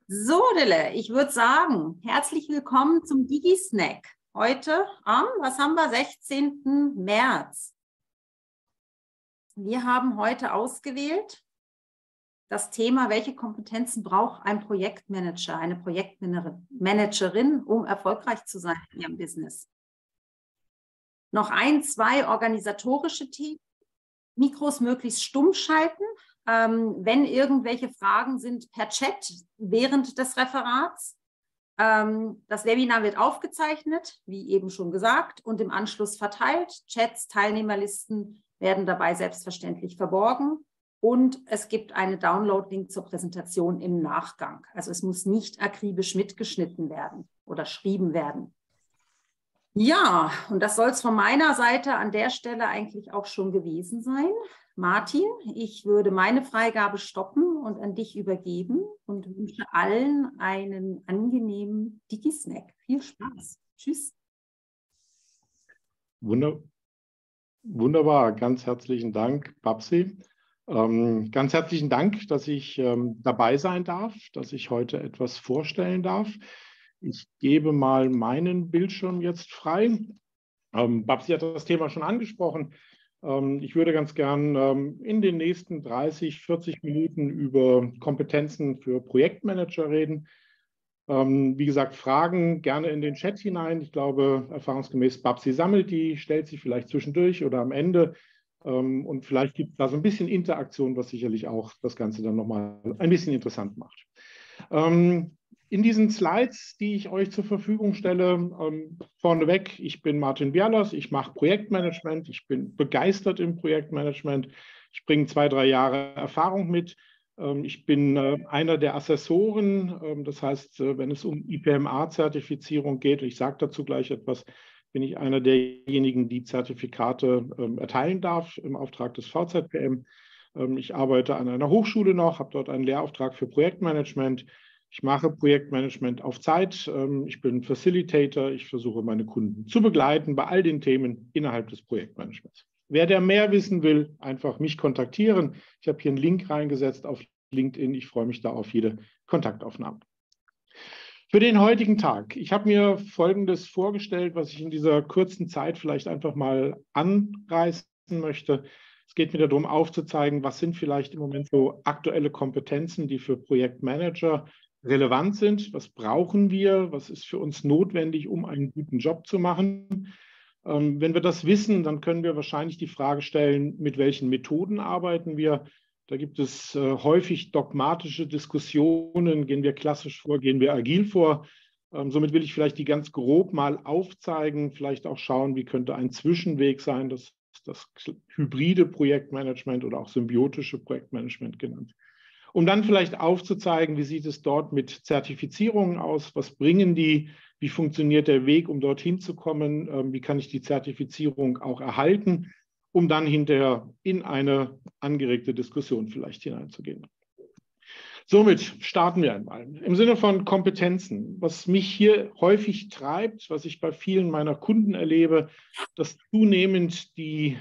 So, Dille, ich würde sagen, herzlich willkommen zum Digi-Snack. Heute am, was haben wir, 16. März. Wir haben heute ausgewählt das Thema, welche Kompetenzen braucht ein Projektmanager, eine Projektmanagerin, um erfolgreich zu sein in ihrem Business. Noch zwei organisatorische Themen. Mikros möglichst stumm schalten. Wenn irgendwelche Fragen sind, per Chat während des Referats. Das Webinar wird aufgezeichnet, wie eben schon gesagt, und im Anschluss verteilt. Chats, Teilnehmerlisten werden dabei selbstverständlich verborgen. Und es gibt einen Download-Link zur Präsentation im Nachgang. Also es muss nicht akribisch mitgeschnitten werden oder geschrieben werden. Ja, und das soll es von meiner Seite an der Stelle eigentlich auch schon gewesen sein. Martin, ich würde meine Freigabe stoppen und an dich übergeben und wünsche allen einen angenehmen Digi-Snack. Viel Spaß. Tschüss. Wunderbar, ganz herzlichen Dank, Babsi. Ganz herzlichen Dank, dass ich dabei sein darf, dass ich heute etwas vorstellen darf. Ich gebe mal meinen Bildschirm jetzt frei. Babsi hat das Thema schon angesprochen. Ich würde ganz gern in den nächsten 30, 40 Minuten über Kompetenzen für Projektmanager reden. Wie gesagt, Fragen gerne in den Chat hinein. Ich glaube, erfahrungsgemäß Babsi sammelt die, stellt sie vielleicht zwischendurch oder am Ende. Und vielleicht gibt es da so ein bisschen Interaktion, was sicherlich auch das Ganze dann nochmal ein bisschen interessant macht. In diesen Slides, die ich euch zur Verfügung stelle, vorneweg, ich bin Martin Bierlos, ich mache Projektmanagement, ich bin begeistert im Projektmanagement, ich bringe 2, 3 Jahre Erfahrung mit, ich bin einer der Assessoren, das heißt, wenn es um IPMA-Zertifizierung geht, ich sage dazu gleich etwas, bin ich einer derjenigen, die Zertifikate erteilen darf im Auftrag des VZPM. Ich arbeite an einer Hochschule noch, habe dort einen Lehrauftrag für Projektmanagement. Ich mache Projektmanagement auf Zeit. Ich bin Facilitator. Ich versuche, meine Kunden zu begleiten bei all den Themen innerhalb des Projektmanagements. Wer da mehr wissen will, einfach mich kontaktieren. Ich habe hier einen Link reingesetzt auf LinkedIn. Ich freue mich da auf jede Kontaktaufnahme. Für den heutigen Tag. Ich habe mir Folgendes vorgestellt, was ich in dieser kurzen Zeit vielleicht einfach mal anreißen möchte. Es geht mir darum, aufzuzeigen, was sind vielleicht im Moment so aktuelle Kompetenzen, die für Projektmanager relevant sind. Was brauchen wir? Was ist für uns notwendig, um einen guten Job zu machen? Wenn wir das wissen, dann können wir wahrscheinlich die Frage stellen, mit welchen Methoden arbeiten wir? Da gibt es häufig dogmatische Diskussionen. Gehen wir klassisch vor, gehen wir agil vor? Somit will ich vielleicht die ganz grob mal aufzeigen, vielleicht auch schauen, wie könnte ein Zwischenweg sein, das hybride Projektmanagement oder auch symbiotische Projektmanagement genannt. Um dann vielleicht aufzuzeigen, wie sieht es dort mit Zertifizierungen aus, was bringen die, wie funktioniert der Weg, um dorthin zu kommen, wie kann ich die Zertifizierung auch erhalten, um dann hinterher in eine angeregte Diskussion vielleicht hineinzugehen. Somit starten wir einmal. Im Sinne von Kompetenzen, was mich hier häufig treibt, was ich bei vielen meiner Kunden erlebe, dass zunehmend die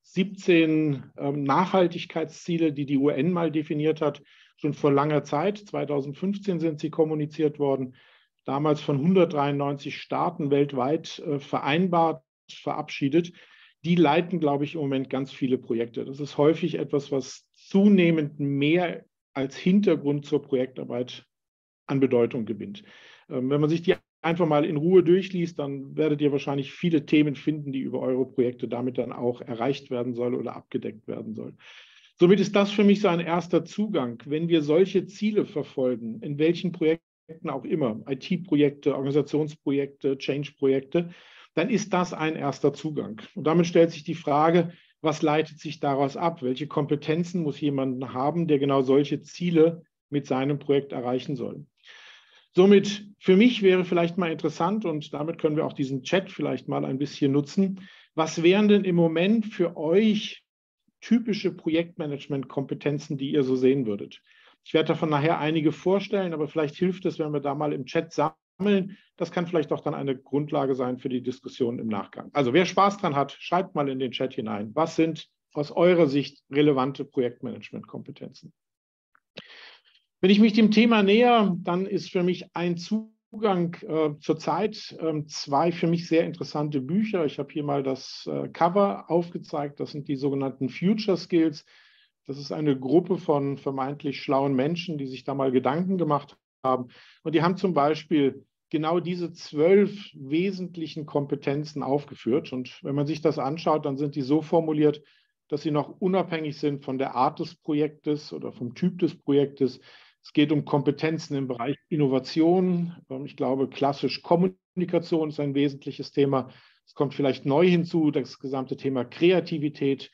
17 Nachhaltigkeitsziele, die die UN mal definiert hat, schon vor langer Zeit, 2015 sind sie kommuniziert worden, damals von 193 Staaten weltweit vereinbart, verabschiedet. Die leiten, glaube ich, im Moment ganz viele Projekte. Das ist häufig etwas, was zunehmend mehr als Hintergrund zur Projektarbeit an Bedeutung gewinnt. Wenn man sich die einfach mal in Ruhe durchliest, dann werdet ihr wahrscheinlich viele Themen finden, die über eure Projekte damit dann auch erreicht werden sollen oder abgedeckt werden sollen. Somit ist das für mich so ein erster Zugang. Wenn wir solche Ziele verfolgen, in welchen Projekten auch immer, IT-Projekte, Organisationsprojekte, Change-Projekte, dann ist das ein erster Zugang. Und damit stellt sich die Frage, was leitet sich daraus ab? Welche Kompetenzen muss jemand haben, der genau solche Ziele mit seinem Projekt erreichen soll? Somit für mich wäre vielleicht mal interessant, und damit können wir auch diesen Chat vielleicht mal ein bisschen nutzen, was wären denn im Moment für euch typische Projektmanagement-Kompetenzen, die ihr so sehen würdet? Ich werde davon nachher einige vorstellen, aber vielleicht hilft es, wenn wir da mal im Chat sammeln. Das kann vielleicht auch dann eine Grundlage sein für die Diskussion im Nachgang. Also wer Spaß dran hat, schreibt mal in den Chat hinein. Was sind aus eurer Sicht relevante Projektmanagement-Kompetenzen? Wenn ich mich dem Thema näher, dann ist für mich ein Zugang zurzeit zwei für mich sehr interessante Bücher. Ich habe hier mal das Cover aufgezeigt. Das sind die sogenannten Future Skills. Das ist eine Gruppe von vermeintlich schlauen Menschen, die sich da mal Gedanken gemacht haben. Und die haben zum Beispiel genau diese 12 wesentlichen Kompetenzen aufgeführt. Und wenn man sich das anschaut, dann sind die so formuliert, dass sie noch unabhängig sind von der Art des Projektes oder vom Typ des Projektes. Es geht um Kompetenzen im Bereich Innovation. Ich glaube, klassisch Kommunikation ist ein wesentliches Thema. Es kommt vielleicht neu hinzu, das gesamte Thema Kreativität,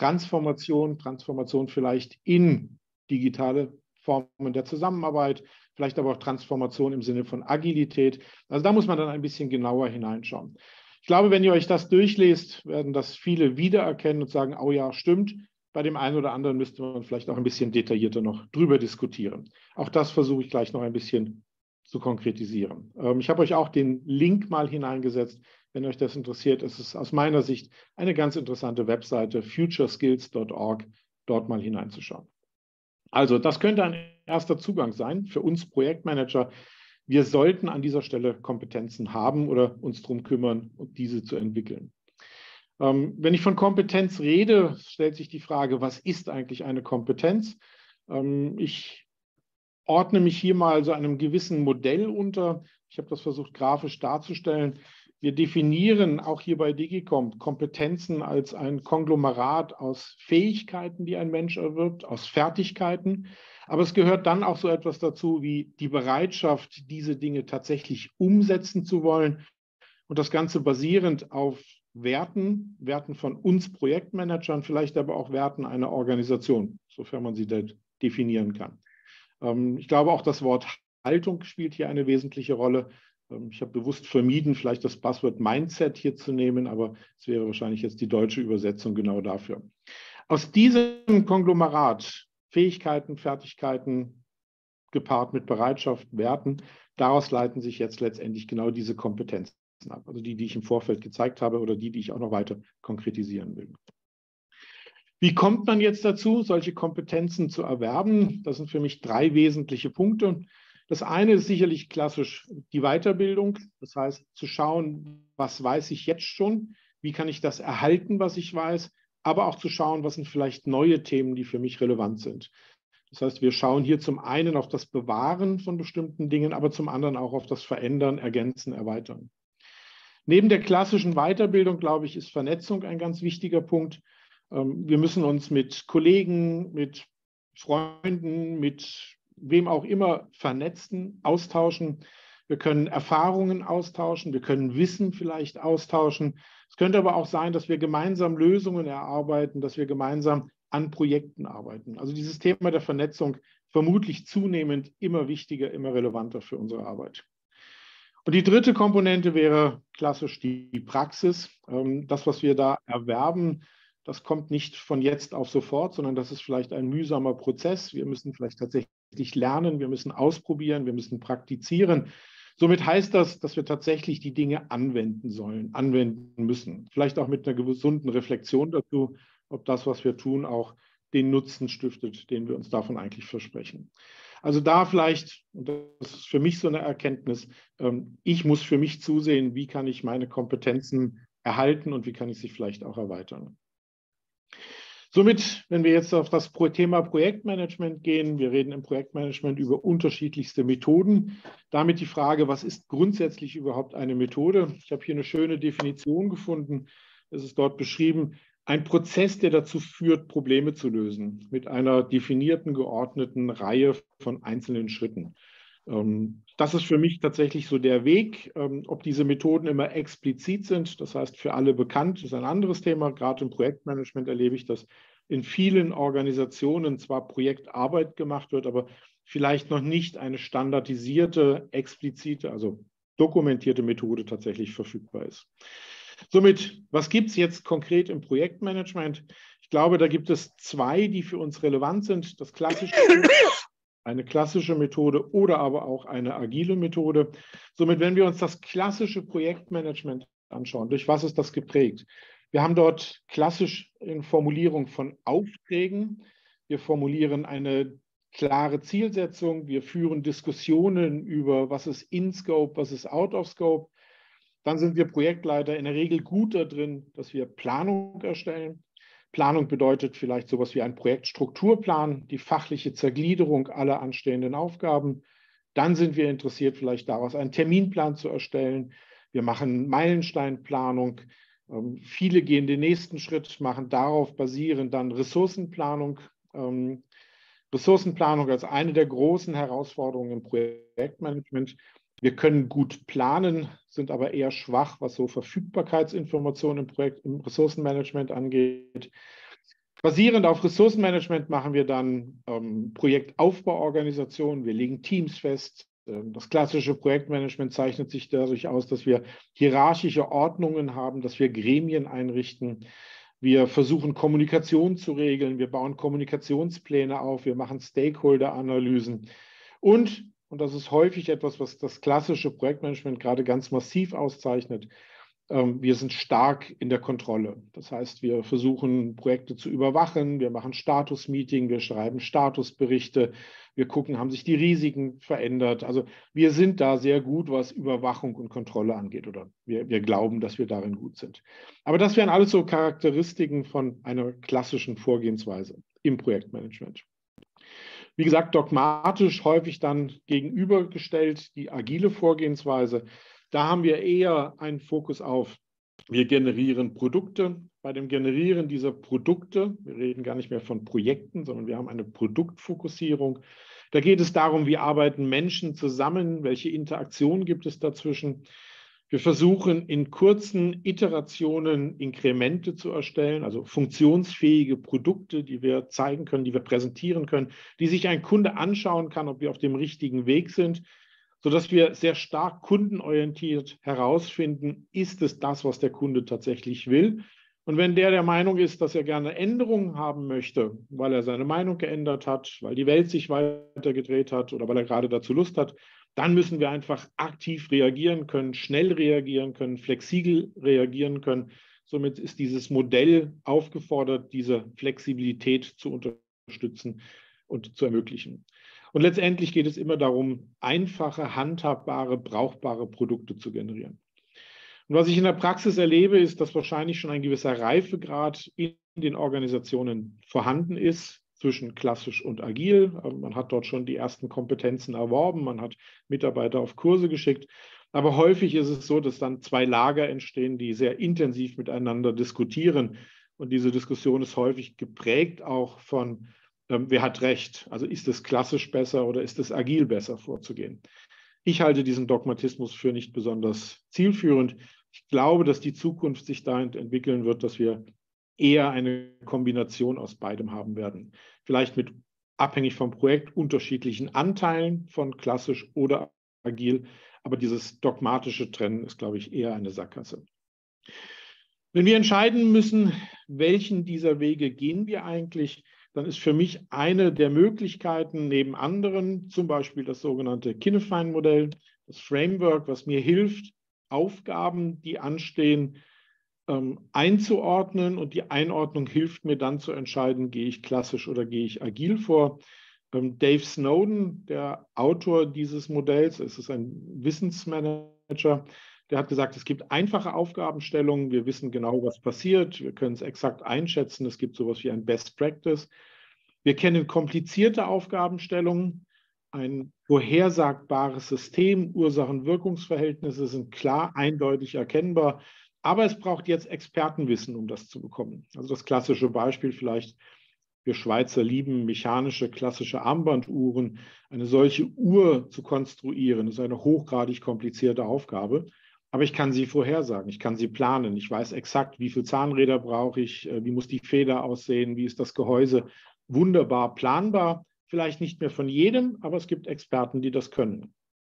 Transformation vielleicht in digitale Formen der Zusammenarbeit, vielleicht aber auch Transformation im Sinne von Agilität. Also da muss man dann ein bisschen genauer hineinschauen. Ich glaube, wenn ihr euch das durchlest, werden das viele wiedererkennen und sagen, oh ja, stimmt. Bei dem einen oder anderen müsste man vielleicht auch ein bisschen detaillierter noch drüber diskutieren. Auch das versuche ich gleich noch ein bisschen zu konkretisieren. Ich habe euch auch den Link mal hineingesetzt. Wenn euch das interessiert, ist es aus meiner Sicht eine ganz interessante Webseite, futureskills.org, dort mal hineinzuschauen. Also das könnte ein erster Zugang sein für uns Projektmanager. Wir sollten an dieser Stelle Kompetenzen haben oder uns darum kümmern, diese zu entwickeln. Wenn ich von Kompetenz rede, stellt sich die Frage, was ist eigentlich eine Kompetenz? Ich ordne mich hier mal so einem gewissen Modell unter. Ich habe das versucht grafisch darzustellen. Wir definieren auch hier bei Digicom Kompetenzen als ein Konglomerat aus Fähigkeiten, die ein Mensch erwirbt, aus Fertigkeiten. Aber es gehört dann auch so etwas dazu wie die Bereitschaft, diese Dinge tatsächlich umsetzen zu wollen. Und das Ganze basierend auf Werten von uns Projektmanagern, vielleicht aber auch Werten einer Organisation, sofern man sie definieren kann. Ich glaube, auch das Wort Haltung spielt hier eine wesentliche Rolle. Ich habe bewusst vermieden, vielleicht das Buzzword Mindset hier zu nehmen, aber es wäre wahrscheinlich jetzt die deutsche Übersetzung genau dafür. Aus diesem Konglomerat, Fähigkeiten, Fertigkeiten, gepaart mit Bereitschaft, Werten, daraus leiten sich jetzt letztendlich genau diese Kompetenzen ab. Also die ich im Vorfeld gezeigt habe oder die ich auch noch weiter konkretisieren will. Wie kommt man jetzt dazu, solche Kompetenzen zu erwerben? Das sind für mich drei wesentliche Punkte. Das eine ist sicherlich klassisch die Weiterbildung. Das heißt, zu schauen, was weiß ich jetzt schon? Wie kann ich das erhalten, was ich weiß? Aber auch zu schauen, was sind vielleicht neue Themen, die für mich relevant sind. Das heißt, wir schauen hier zum einen auf das Bewahren von bestimmten Dingen, aber zum anderen auch auf das Verändern, Ergänzen, Erweitern. Neben der klassischen Weiterbildung, glaube ich, ist Vernetzung ein ganz wichtiger Punkt. Wir müssen uns mit Kollegen, mit Freunden, mit wem auch immer vernetzen, austauschen. Wir können Erfahrungen austauschen, wir können Wissen vielleicht austauschen. Es könnte aber auch sein, dass wir gemeinsam Lösungen erarbeiten, dass wir gemeinsam an Projekten arbeiten. Also dieses Thema der Vernetzung vermutlich zunehmend immer wichtiger, immer relevanter für unsere Arbeit. Und die dritte Komponente wäre klassisch die Praxis. Das, was wir da erwerben, das kommt nicht von jetzt auf sofort, sondern das ist vielleicht ein mühsamer Prozess. Wir müssen vielleicht tatsächlich lernen, wir müssen ausprobieren, wir müssen praktizieren. Somit heißt das, dass wir tatsächlich die Dinge anwenden sollen, anwenden müssen. Vielleicht auch mit einer gesunden Reflexion dazu, ob das, was wir tun, auch den Nutzen stiftet, den wir uns davon eigentlich versprechen. Also da vielleicht, und das ist für mich so eine Erkenntnis, ich muss für mich zusehen, wie kann ich meine Kompetenzen erhalten und wie kann ich sie vielleicht auch erweitern. Somit, wenn wir jetzt auf das Thema Projektmanagement gehen, wir reden im Projektmanagement über unterschiedlichste Methoden. Damit die Frage, was ist grundsätzlich überhaupt eine Methode? Ich habe hier eine schöne Definition gefunden. Es ist dort beschrieben, ein Prozess, der dazu führt, Probleme zu lösen, mit einer definierten, geordneten Reihe von einzelnen Schritten. Das ist für mich tatsächlich so der Weg. Ob diese Methoden immer explizit sind, das heißt für alle bekannt, ist ein anderes Thema. Gerade im Projektmanagement erlebe ich, dass in vielen Organisationen zwar Projektarbeit gemacht wird, aber vielleicht noch nicht eine standardisierte, explizite, also dokumentierte Methode tatsächlich verfügbar ist. Somit, was gibt es jetzt konkret im Projektmanagement? Ich glaube, da gibt es zwei, die für uns relevant sind. Das klassische, eine klassische Methode oder aber auch eine agile Methode. Somit, wenn wir uns das klassische Projektmanagement anschauen, durch was ist das geprägt? Wir haben dort klassisch in Formulierung von Aufträgen. Wir formulieren eine klare Zielsetzung. Wir führen Diskussionen über, was ist in Scope, was ist out of Scope. Dann sind wir Projektleiter in der Regel gut darin, dass wir Planung erstellen. Planung bedeutet vielleicht sowas wie ein Projektstrukturplan, die fachliche Zergliederung aller anstehenden Aufgaben. Dann sind wir interessiert, vielleicht daraus einen Terminplan zu erstellen. Wir machen Meilensteinplanung. Viele gehen den nächsten Schritt, machen darauf basierend dann Ressourcenplanung. Ressourcenplanung als eine der großen Herausforderungen im Projektmanagement. Wir können gut planen, sind aber eher schwach, was so Verfügbarkeitsinformationen im Ressourcenmanagement angeht. Basierend auf Ressourcenmanagement machen wir dann Projektaufbauorganisationen. Wir legen Teams fest. Das klassische Projektmanagement zeichnet sich dadurch aus, dass wir hierarchische Ordnungen haben, dass wir Gremien einrichten. Wir versuchen, Kommunikation zu regeln. Wir bauen Kommunikationspläne auf. Wir machen Stakeholder-Analysen. Und das ist häufig etwas, was das klassische Projektmanagement gerade ganz massiv auszeichnet, wir sind stark in der Kontrolle. Das heißt, wir versuchen, Projekte zu überwachen. Wir machen Status-Meeting, wir schreiben Statusberichte. Wir gucken, haben sich die Risiken verändert. Also wir sind da sehr gut, was Überwachung und Kontrolle angeht. Oder wir glauben, dass wir darin gut sind. Aber das wären alles so Charakteristiken von einer klassischen Vorgehensweise im Projektmanagement. Wie gesagt, dogmatisch häufig dann gegenübergestellt die agile Vorgehensweise. Da haben wir eher einen Fokus auf, wir generieren Produkte. Bei dem Generieren dieser Produkte, wir reden gar nicht mehr von Projekten, sondern wir haben eine Produktfokussierung. Da geht es darum, wie arbeiten Menschen zusammen, welche Interaktion gibt es dazwischen. Wir versuchen in kurzen Iterationen Inkremente zu erstellen, also funktionsfähige Produkte, die wir zeigen können, die wir präsentieren können, die sich ein Kunde anschauen kann, ob wir auf dem richtigen Weg sind, sodass wir sehr stark kundenorientiert herausfinden, ist es das, was der Kunde tatsächlich will? Und wenn der Meinung ist, dass er gerne Änderungen haben möchte, weil er seine Meinung geändert hat, weil die Welt sich weitergedreht hat oder weil er gerade dazu Lust hat, dann müssen wir einfach aktiv reagieren können, schnell reagieren können, flexibel reagieren können. Somit ist dieses Modell aufgefordert, diese Flexibilität zu unterstützen und zu ermöglichen. Und letztendlich geht es immer darum, einfache, handhabbare, brauchbare Produkte zu generieren. Und was ich in der Praxis erlebe, ist, dass wahrscheinlich schon ein gewisser Reifegrad in den Organisationen vorhanden ist zwischen klassisch und agil. Man hat dort schon die ersten Kompetenzen erworben, man hat Mitarbeiter auf Kurse geschickt. Aber häufig ist es so, dass dann zwei Lager entstehen, die sehr intensiv miteinander diskutieren. Und diese Diskussion ist häufig geprägt auch von wer hat recht? Also ist es klassisch besser oder ist es agil besser vorzugehen? Ich halte diesen Dogmatismus für nicht besonders zielführend. Ich glaube, dass die Zukunft sich dahin entwickeln wird, dass wir eher eine Kombination aus beidem haben werden. Vielleicht mit abhängig vom Projekt unterschiedlichen Anteilen von klassisch oder agil. Aber dieses dogmatische Trennen ist, glaube ich, eher eine Sackgasse. Wenn wir entscheiden müssen, welchen dieser Wege gehen wir eigentlich, dann ist für mich eine der Möglichkeiten neben anderen, zum Beispiel das sogenannte Kinefine-Modell, das Framework, was mir hilft, Aufgaben, die anstehen, einzuordnen. Und die Einordnung hilft mir dann zu entscheiden, gehe ich klassisch oder gehe ich agil vor. Dave Snowden, der Autor dieses Modells, es ist ein Wissensmanager, der hat gesagt, es gibt einfache Aufgabenstellungen, wir wissen genau, was passiert, wir können es exakt einschätzen, es gibt sowas wie ein Best Practice. Wir kennen komplizierte Aufgabenstellungen, ein vorhersagbares System, Ursachen-Wirkungsverhältnisse sind klar, eindeutig erkennbar, aber es braucht jetzt Expertenwissen, um das zu bekommen. Also das klassische Beispiel vielleicht, wir Schweizer lieben mechanische, klassische Armbanduhren. Eine solche Uhr zu konstruieren, ist eine hochgradig komplizierte Aufgabe. Aber ich kann sie vorhersagen, ich kann sie planen. Ich weiß exakt, wie viele Zahnräder brauche ich, wie muss die Feder aussehen, wie ist das Gehäuse. Wunderbar planbar, vielleicht nicht mehr von jedem, aber es gibt Experten, die das können.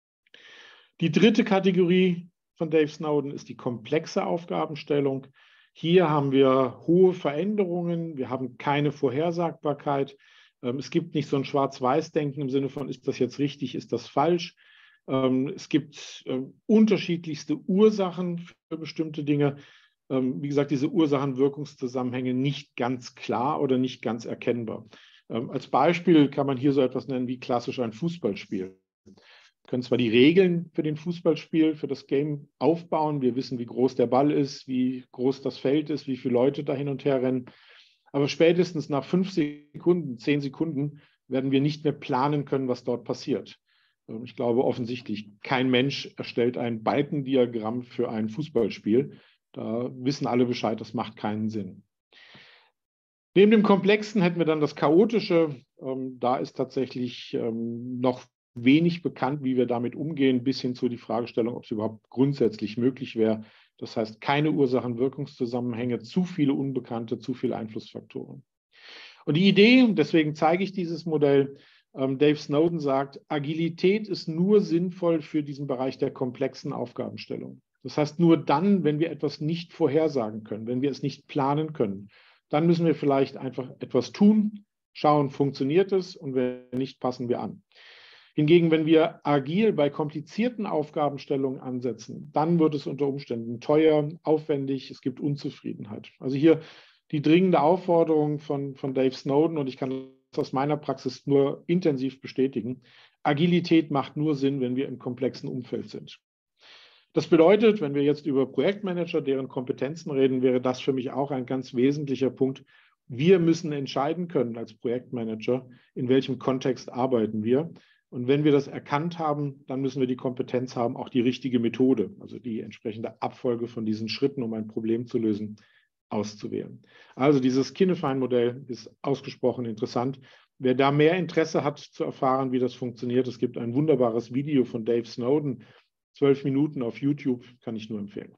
Die dritte Kategorie von Dave Snowden ist die komplexe Aufgabenstellung. Hier haben wir hohe Veränderungen, wir haben keine Vorhersagbarkeit. Es gibt nicht so ein Schwarz-Weiß-Denken im Sinne von, ist das jetzt richtig, ist das falsch. Es gibt unterschiedlichste Ursachen für bestimmte Dinge. Wie gesagt, diese Ursachen-Wirkungszusammenhänge nicht ganz klar oder nicht ganz erkennbar. Als Beispiel kann man hier so etwas nennen wie klassisch ein Fußballspiel. Wir können zwar die Regeln für den Fußballspiel, für das Game aufbauen. Wir wissen, wie groß der Ball ist, wie groß das Feld ist, wie viele Leute da hin und her rennen. Aber spätestens nach 5 Sekunden, 10 Sekunden werden wir nicht mehr planen können, was dort passiert. Ich glaube offensichtlich, kein Mensch erstellt ein Balkendiagramm für ein Fußballspiel. Da wissen alle Bescheid, das macht keinen Sinn. Neben dem Komplexen hätten wir dann das Chaotische. Da ist tatsächlich noch wenig bekannt, wie wir damit umgehen, bis hin zu die Fragestellung, ob es überhaupt grundsätzlich möglich wäre. Das heißt, keine Ursachen-Wirkungszusammenhänge, zu viele Unbekannte, zu viele Einflussfaktoren. Und die Idee, deswegen zeige ich dieses Modell, Dave Snowden sagt, Agilität ist nur sinnvoll für diesen Bereich der komplexen Aufgabenstellung. Das heißt, nur dann, wenn wir etwas nicht vorhersagen können, wenn wir es nicht planen können, dann müssen wir vielleicht einfach etwas tun, schauen, funktioniert es, und wenn nicht, passen wir an. Hingegen, wenn wir agil bei komplizierten Aufgabenstellungen ansetzen, dann wird es unter Umständen teuer, aufwendig, es gibt Unzufriedenheit. Also hier die dringende Aufforderung von Dave Snowden, und ich kann das aus meiner Praxis nur intensiv bestätigen: Agilität macht nur Sinn, wenn wir im komplexen Umfeld sind. Das bedeutet, wenn wir jetzt über Projektmanager, deren Kompetenzen reden, wäre das für mich auch ein ganz wesentlicher Punkt. Wir müssen entscheiden können als Projektmanager, in welchem Kontext arbeiten wir. Und wenn wir das erkannt haben, dann müssen wir die Kompetenz haben, auch die richtige Methode, also die entsprechende Abfolge von diesen Schritten, um ein Problem zu lösen, auszuwählen. Also dieses Kinefein-Modell ist ausgesprochen interessant. Wer da mehr Interesse hat zu erfahren, wie das funktioniert, es gibt ein wunderbares Video von Dave Snowden, 12 Minuten auf YouTube, kann ich nur empfehlen.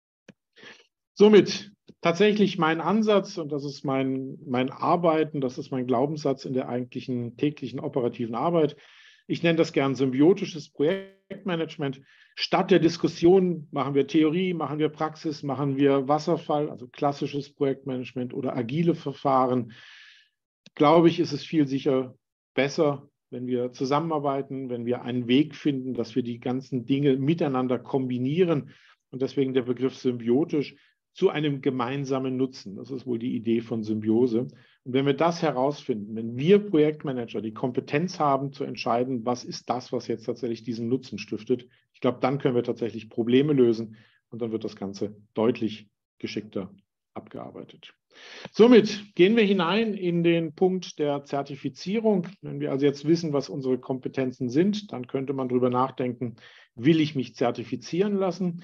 Somit tatsächlich mein Ansatz, und das ist mein Arbeiten, das ist mein Glaubenssatz in der eigentlichen täglichen operativen Arbeit. Ich nenne das gern symbiotisches Projektmanagement. Statt der Diskussion machen wir Theorie, machen wir Praxis, machen wir Wasserfall, also klassisches Projektmanagement oder agile Verfahren. Glaube ich, ist es viel sicher besser, wenn wir zusammenarbeiten, wenn wir einen Weg finden, dass wir die ganzen Dinge miteinander kombinieren, und deswegen der Begriff symbiotisch, zu einem gemeinsamen Nutzen. Das ist wohl die Idee von Symbiose. Und wenn wir das herausfinden, wenn wir Projektmanager die Kompetenz haben zu entscheiden, was ist das, was jetzt tatsächlich diesen Nutzen stiftet, ich glaube, dann können wir tatsächlich Probleme lösen, und dann wird das Ganze deutlich geschickter abgearbeitet. Somit gehen wir hinein in den Punkt der Zertifizierung. Wenn wir also jetzt wissen, was unsere Kompetenzen sind, dann könnte man darüber nachdenken, will ich mich zertifizieren lassen?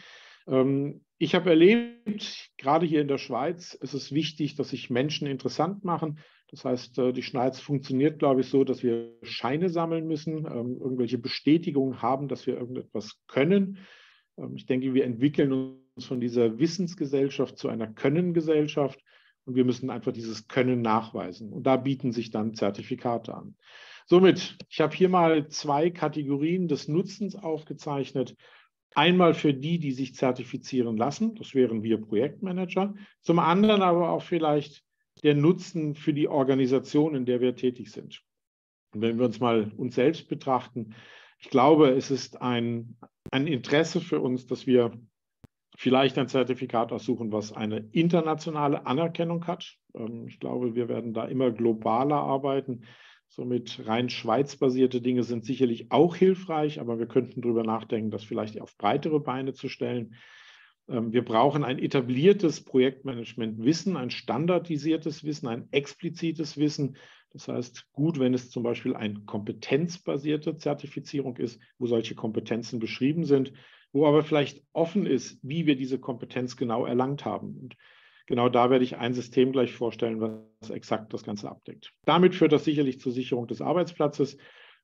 Ich habe erlebt, gerade hier in der Schweiz, ist es wichtig, dass sich Menschen interessant machen. Das heißt, die Schweiz funktioniert, glaube ich, so, dass wir Scheine sammeln müssen, irgendwelche Bestätigungen haben, dass wir irgendetwas können. Ich denke, wir entwickeln uns von dieser Wissensgesellschaft zu einer Können-Gesellschaft, und wir müssen einfach dieses Können nachweisen. Und da bieten sich dann Zertifikate an. Somit, ich habe hier mal 2 Kategorien des Nutzens aufgezeichnet. Einmal für die, die sich zertifizieren lassen, das wären wir Projektmanager. Zum anderen aber auch vielleicht der Nutzen für die Organisation, in der wir tätig sind. Und wenn wir uns mal uns selbst betrachten, ich glaube, es ist ein Interesse für uns, dass wir vielleicht ein Zertifikat aussuchen, was eine internationale Anerkennung hat. Ich glaube, wir werden da immer globaler arbeiten. Somit rein schweizbasierte Dinge sind sicherlich auch hilfreich, aber wir könnten darüber nachdenken, das vielleicht auf breitere Beine zu stellen. Wir brauchen ein etabliertes Projektmanagement-Wissen, ein standardisiertes Wissen, ein explizites Wissen. Das heißt, gut, wenn es zum Beispiel eine kompetenzbasierte Zertifizierung ist, wo solche Kompetenzen beschrieben sind, wo aber vielleicht offen ist, wie wir diese Kompetenz genau erlangt haben. Und genau da werde ich ein System gleich vorstellen, was exakt das Ganze abdeckt. Damit führt das sicherlich zur Sicherung des Arbeitsplatzes.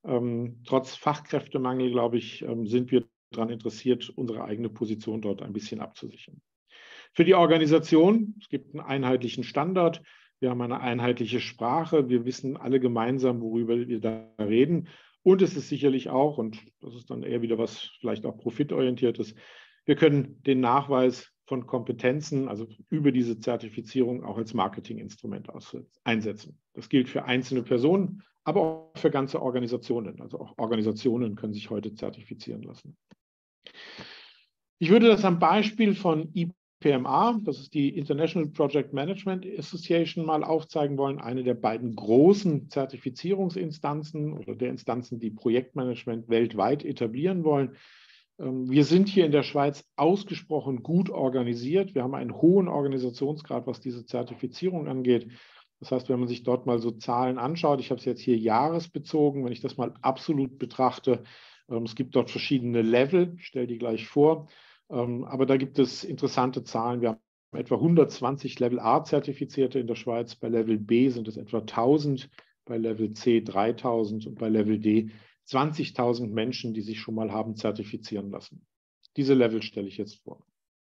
Trotz Fachkräftemangel, glaube ich, sind wir daran interessiert, unsere eigene Position dort ein bisschen abzusichern. Für die Organisation, es gibt einen einheitlichen Standard, wir haben eine einheitliche Sprache, wir wissen alle gemeinsam, worüber wir da reden. Und es ist sicherlich auch, und das ist dann eher wieder was vielleicht auch profitorientiertes, wir können den Nachweis von Kompetenzen, also über diese Zertifizierung, auch als Marketinginstrument einsetzen. Das gilt für einzelne Personen, aber auch für ganze Organisationen. Also auch Organisationen können sich heute zertifizieren lassen. Ich würde das am Beispiel von IPMA, das ist die International Project Management Association, mal aufzeigen wollen, eine der beiden großen Zertifizierungsinstanzen oder der Instanzen, die Projektmanagement weltweit etablieren wollen. Wir sind hier in der Schweiz ausgesprochen gut organisiert. Wir haben einen hohen Organisationsgrad, was diese Zertifizierung angeht. Das heißt, wenn man sich dort mal so Zahlen anschaut, ich habe es jetzt hier jahresbezogen, wenn ich das mal absolut betrachte, es gibt dort verschiedene Level, ich stelle die gleich vor, aber da gibt es interessante Zahlen. Wir haben etwa 120 Level A-Zertifizierte in der Schweiz, bei Level B sind es etwa 1000, bei Level C 3000 und bei Level D 20.000 Menschen, die sich schon mal haben zertifizieren lassen. Diese Level stelle ich jetzt vor.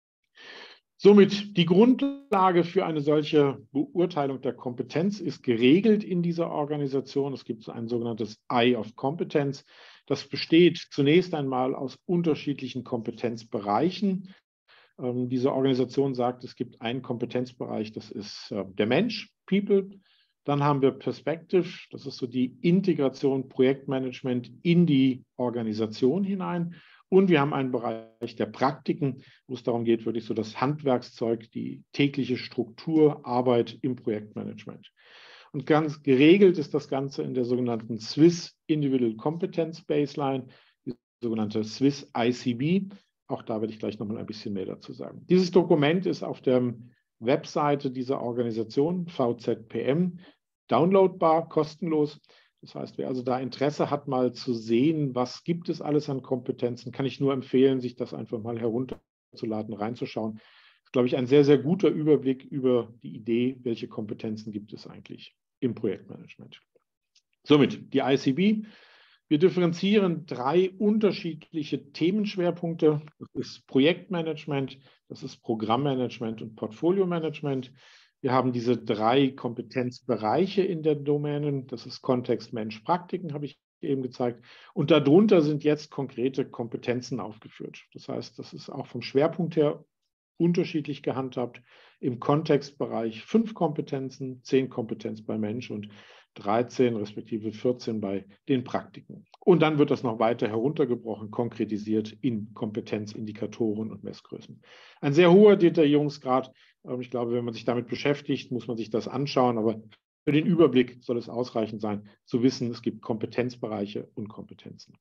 Somit die Grundlage für eine solche Beurteilung der Kompetenz ist geregelt in dieser Organisation. Es gibt ein sogenanntes Eye of Competence. Das besteht zunächst einmal aus unterschiedlichen Kompetenzbereichen. Diese Organisation sagt, es gibt einen Kompetenzbereich, das ist der Mensch, People. Dann haben wir Perspective, das ist so die Integration, Projektmanagement in die Organisation hinein. Und wir haben einen Bereich der Praktiken, wo es darum geht, wirklich so das Handwerkszeug, die tägliche Struktur, Arbeit im Projektmanagement. Und ganz geregelt ist das Ganze in der sogenannten Swiss Individual Competence Baseline, die sogenannte Swiss ICB. Auch da werde ich gleich nochmal ein bisschen mehr dazu sagen. Dieses Dokument ist auf der Webseite dieser Organisation, VZPM, downloadbar, kostenlos. Das heißt, wer also da Interesse hat, mal zu sehen, was gibt es alles an Kompetenzen, kann ich nur empfehlen, sich das einfach mal herunterzuladen, reinzuschauen. Das ist, glaube ich, ein sehr, sehr guter Überblick über die Idee, welche Kompetenzen gibt es eigentlich im Projektmanagement. Somit die ICB. Wir differenzieren 3 unterschiedliche Themenschwerpunkte. Das ist Projektmanagement, das ist Programmmanagement und Portfolio-Management. Wir haben diese 3 Kompetenzbereiche in der Domänen. Das ist Kontext, Mensch, Praktiken, habe ich eben gezeigt. Und darunter sind jetzt konkrete Kompetenzen aufgeführt. Das heißt, das ist auch vom Schwerpunkt her unterschiedlich gehandhabt. Im Kontextbereich 5 Kompetenzen, 10 Kompetenz bei Mensch und 13 respektive 14 bei den Praktiken. Und dann wird das noch weiter heruntergebrochen, konkretisiert in Kompetenzindikatoren und Messgrößen. Ein sehr hoher Detaillierungsgrad. Ich glaube, wenn man sich damit beschäftigt, muss man sich das anschauen. Aber für den Überblick soll es ausreichend sein, zu wissen, es gibt Kompetenzbereiche und Kompetenzen.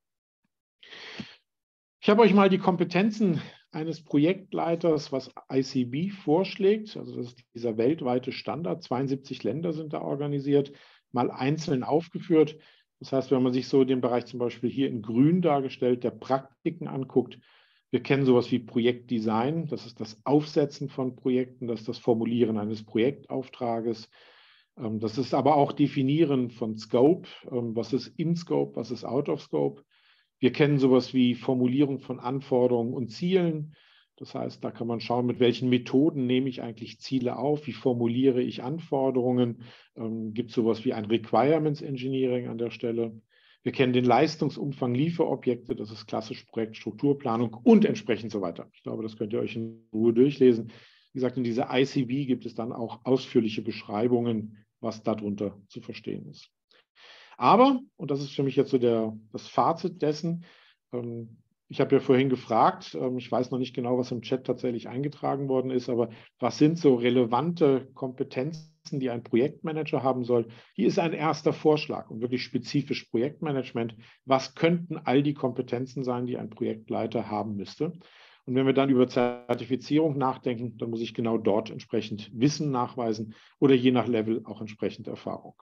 Ich habe euch mal die Kompetenzen eines Projektleiters, was ICB vorschlägt, also das ist dieser weltweite Standard, 72 Länder sind da organisiert, mal einzeln aufgeführt. Das heißt, wenn man sich so den Bereich zum Beispiel hier in grün dargestellt, der Praktiken anguckt, wir kennen sowas wie Projektdesign, das ist das Aufsetzen von Projekten, das ist das Formulieren eines Projektauftrages. Das ist aber auch Definieren von Scope, was ist in Scope, was ist out of Scope. Wir kennen sowas wie Formulierung von Anforderungen und Zielen. Das heißt, da kann man schauen, mit welchen Methoden nehme ich eigentlich Ziele auf, wie formuliere ich Anforderungen. Gibt es sowas wie ein Requirements Engineering an der Stelle. Wir kennen den Leistungsumfang Lieferobjekte, das ist klassisch Projektstrukturplanung und entsprechend so weiter. Ich glaube, das könnt ihr euch in Ruhe durchlesen. Wie gesagt, in dieser ICB gibt es dann auch ausführliche Beschreibungen, was darunter zu verstehen ist. Aber, und das ist für mich jetzt so das Fazit dessen, ich habe ja vorhin gefragt, ich weiß noch nicht genau, was im Chat tatsächlich eingetragen worden ist, aber was sind so relevante Kompetenzen, die ein Projektmanager haben soll? Hier ist ein erster Vorschlag und wirklich spezifisch Projektmanagement. Was könnten all die Kompetenzen sein, die ein Projektleiter haben müsste? Und wenn wir dann über Zertifizierung nachdenken, dann muss ich genau dort entsprechend Wissen nachweisen oder je nach Level auch entsprechend Erfahrung.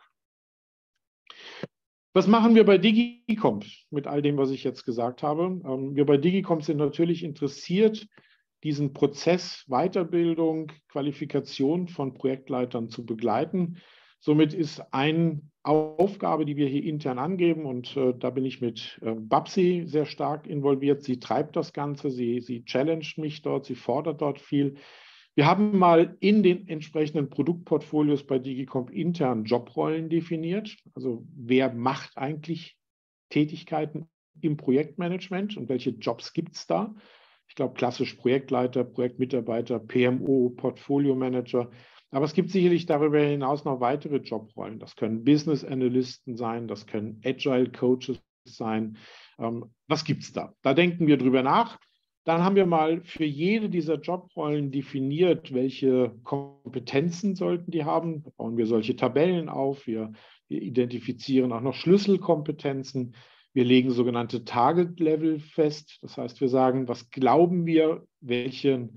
Was machen wir bei Digicomp mit all dem, was ich jetzt gesagt habe? Wir bei Digicomp sind natürlich interessiert, diesen Prozess Weiterbildung, Qualifikation von Projektleitern zu begleiten. Somit ist eine Aufgabe, die wir hier intern angeben, und da bin ich mit Babsi sehr stark involviert. Sie treibt das Ganze, sie challenged mich dort, sie fordert dort viel. Wir haben mal in den entsprechenden Produktportfolios bei Digicomp intern Jobrollen definiert. Also wer macht eigentlich Tätigkeiten im Projektmanagement und welche Jobs gibt es da? Ich glaube, klassisch Projektleiter, Projektmitarbeiter, PMO, Portfolio-Manager. Aber es gibt sicherlich darüber hinaus noch weitere Jobrollen. Das können Business Analysten sein, das können Agile Coaches sein. Was gibt es da? Da denken wir drüber nach. Dann haben wir mal für jede dieser Jobrollen definiert, welche Kompetenzen sollten die haben. Da bauen wir solche Tabellen auf. Wir identifizieren auch noch Schlüsselkompetenzen. Wir legen sogenannte Target-Level fest. Das heißt, wir sagen, was glauben wir, welchen